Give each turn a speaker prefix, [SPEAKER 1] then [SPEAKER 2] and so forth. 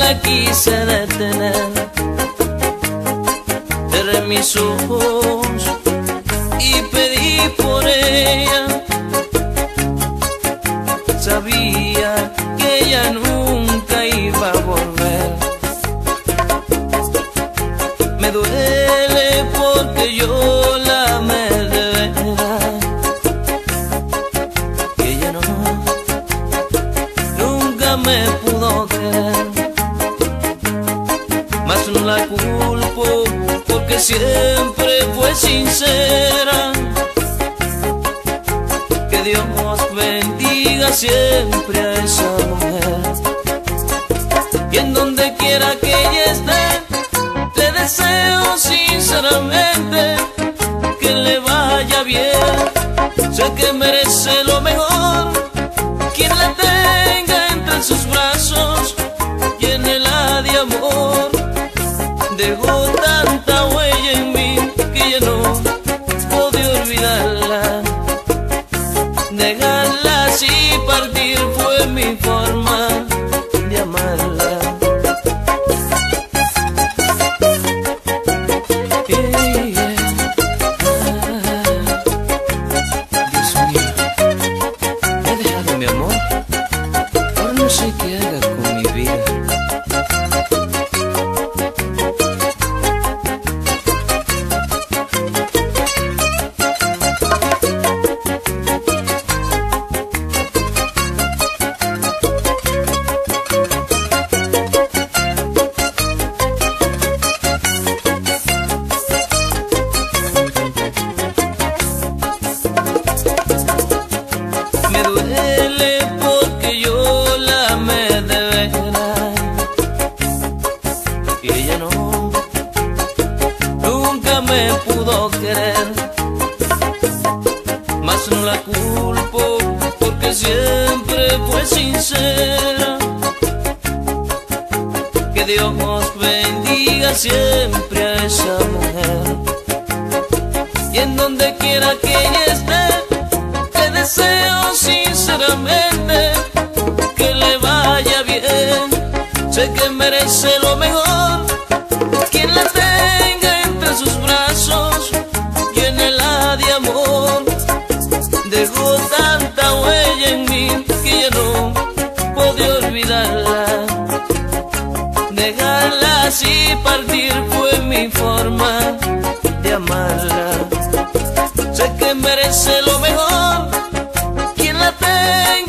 [SPEAKER 1] la quise detener. Cerré mis ojos y pedí por ella. Sabía que ella nunca iba a volver. Me duele porque yo la amé de verdad, y ella nunca me pudo querer. Mas no la culpo porque siempre fue sincera. Que Dios bendiga siempre a esa mujer, y en donde quiera que ella esté, le deseo sinceramente que le vaya bien. Sé que merece lo mejor, quien la tenga entre sus brazos, llénela de amor. Dejó tanta huella en mí que ya no pude olvidarla. Dejarla así partir fue mi forma de amarla. Dios mío, me he dejado mi amor, ahora no sé qué haga con mi vida. Me duele porque yo la amé de verdad, y ella nunca me pudo querer. Mas no la culpo porque siempre fue sincera. Que Dios bendiga siempre a esa mujer, y en donde quiera que ella esté, le deseo sinceramente que le vaya bien. Sé que merece lo mejor, quien la tenga entre sus brazos, llénela de amor. Dejó tanta huella en mí que ya no pude olvidarla. Dejarla así partir fue mi forma de amarla. Sé que merece lo mejor, quien la tenga